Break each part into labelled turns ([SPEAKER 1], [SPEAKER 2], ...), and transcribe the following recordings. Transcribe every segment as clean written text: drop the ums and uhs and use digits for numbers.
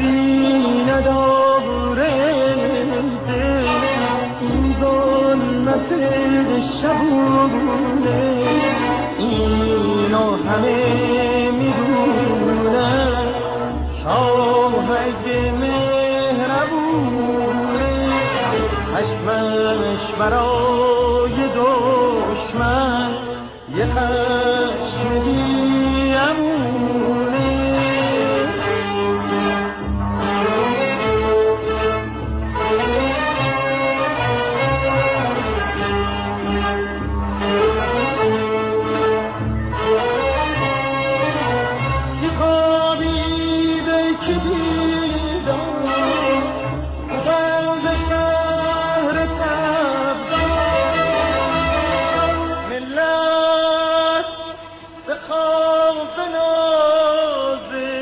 [SPEAKER 1] ترسی نداره دل، این ظلمت شبونه، اینو همه میدونن، شاهد مهربونه، خشمش برای دشمن یه خشم دیگمونه. یه خوابیده که بیدار قلب شهر تبدار، ملت به خواب نازه،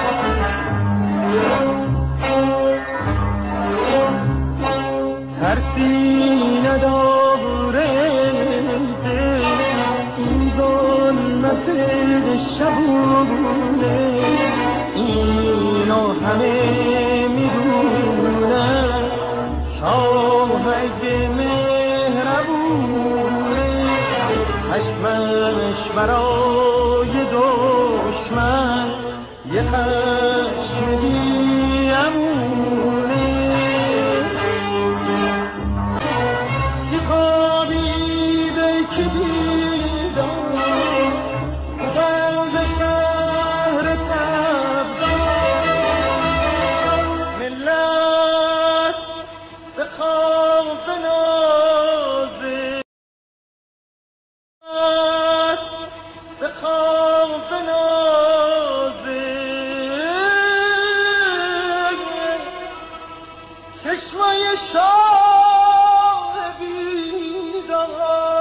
[SPEAKER 1] ترسی نداره دل، این ظلمت شبونه، اینو همه میدونن، شاهد مهربونه، خشمش برای دشمن یه خشم دیگمونه. یه خوابیده که بیدار قلب شهر تبدار، ملت به خواب نازه، به خواب نازه، چشمای شاه بیدار.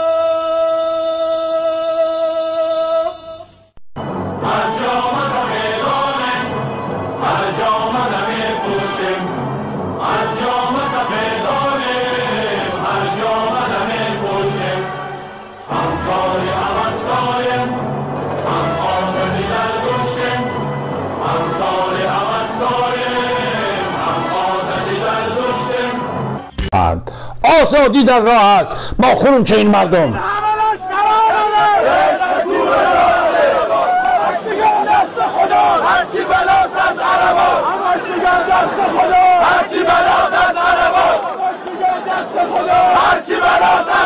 [SPEAKER 2] از جام سفیدانه هر جام نمی پوشیم، از جام سفیدانه هر جام نمی پوشیم، همسال اوستایم هم آتشی زردشتیم، همسال اوستایم هم آتشی زردشتیم.
[SPEAKER 3] آزادی در راه است با خون چه این مردم.
[SPEAKER 2] هرچی بلاست از عربا، هرچی بلاست از عربا، هرچی بلاست